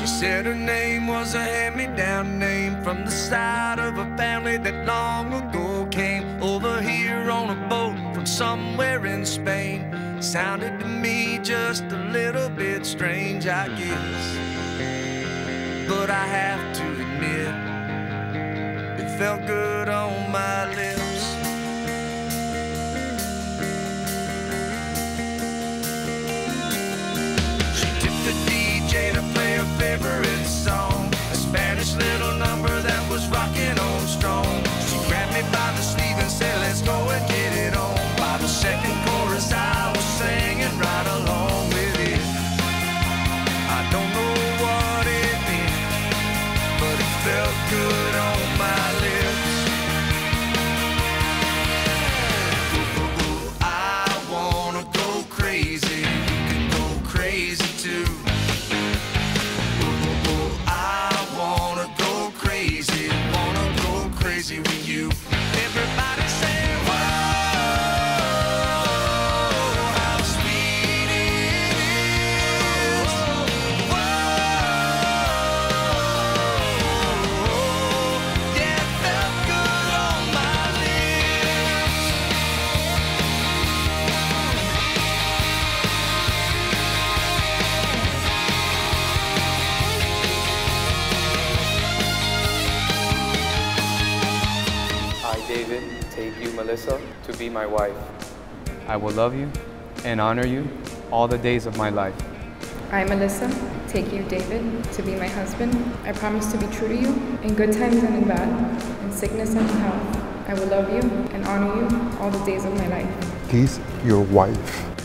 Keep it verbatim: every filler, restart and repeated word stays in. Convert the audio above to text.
said her name was a hand-me-down name from the side of a family that long ago came over here on a boat from somewhere in Spain. Sounded to me just a little bit strange, I guess, but I have to admit it felt good on my lips. She tipped the D J to play her favorite song, a Spanish little number that was rocking on strong. She grabbed me by the sleeve and said, let's go and get it on. By the second chorus I was singing right along with it. I don't know what it meant, but it felt good on my lips. Ooh, I wanna go crazy, you can go crazy too. Ooh, I wanna go crazy, wanna go crazy with you. Everybody say, David, take you, Melissa, to be my wife. I will love you and honor you all the days of my life. I, Melissa, take you, David, to be my husband. I promise to be true to you in good times and in bad, in sickness and in health. I will love you and honor you all the days of my life. He's your wife.